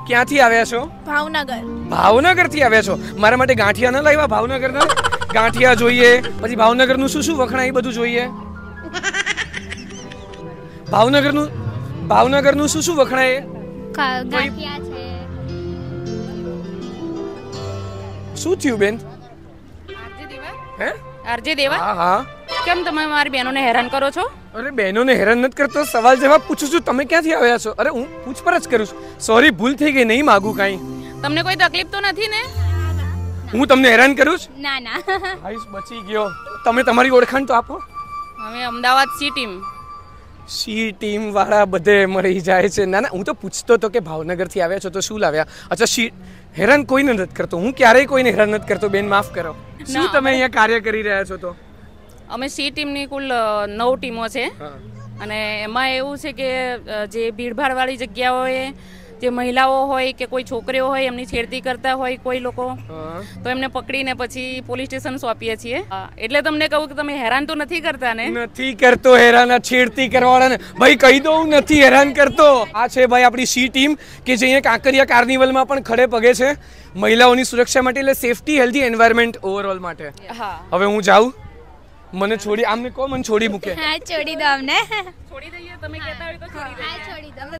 ક્યાંથી આવ્યા છો? ભાવનગર. ભાવનગરથી આવ્યા છો. મારા માટે ગાંઠિયા ન લાવ્યા ભાવનગરના? ગાંઠિયા જોઈએ, પછી ભાવનગરનું શું શું વખણાય એ બધું જોઈએ. ભાવનગરનું શું શું વખણાય? ગાંઠિયા છે. શું થયું બેન? હે આરજે દેવા, હા હા. કેમ તમે મારી બહેનોને હેરાન કરો છો? અરે બહેનોને હેરાન નથી કરતો, સવાલ જવાબ પૂછું છું. તમે ક્યાંથી આવ્યા છો? અરે હું પૂછપરછ કરું છું. સોરી, ભૂલ થઈ ગઈ, નહીં માગું કાંઈ. તમને કોઈ તકલીફ તો નથી ને? હું તમને હેરાન કરું છું? ના ના. હાઈસ, બચી ગયો. તમે તમારી ઓળખાણ તો આપો. અમે Ahmedabad C team. C team વાળા બધે મળી જાય છે. ના ના, હું તો પૂછતો હતો કે ભાવનગરથી આવ્યા છો તો શું લાવ્યા. અચ્છા, હેરાન કોઈને નથી કરતો હું, ક્યારેય કોઈને હેરાન નથી કરતો બેન, માફ કરો. શું તમે અહીંયા કાર્ય કરી રહ્યા છો? તો અમે સી ટીમની કુલ 9 ટીમો છે અને એમાં એવું છે કે જે ભીડભાડવાળી જગ્યાઓએ જે મહિલાઓ હોય કે કોઈ છોકરીઓ હોય એમની છેડતી કરતા હોય કોઈ લોકો, તો એમને પકડીને પછી પોલીસ સ્ટેશન સોંપીએ છીએ. એટલે તમને કહું કે તમે હેરાન તો નથી કરતા ને? નથી કરતો હેરાન. છેડતી કરવાવાળાને ભાઈ કહી દઉં, નથી હેરાન કરતો. આ છે ભાઈ આપણી સી ટીમ કે જે અહીંયા કાંકરિયા કાર્નિવલમાં પણ ખડે પગે છે મહિલાઓની સુરક્ષા માટે, એટલે સેફટી, હેલ્ધી એન્વાયરમેન્ટ ઓવરઓલ માટે. હવે હું જાઉં? મને છોડી, આમને કહો મને છોડી મૂકે. હા, છોડી દો અમને. છોડી દઈએ, તમે કહેતા હોય તો છોડી દઈએ. છોડી દો.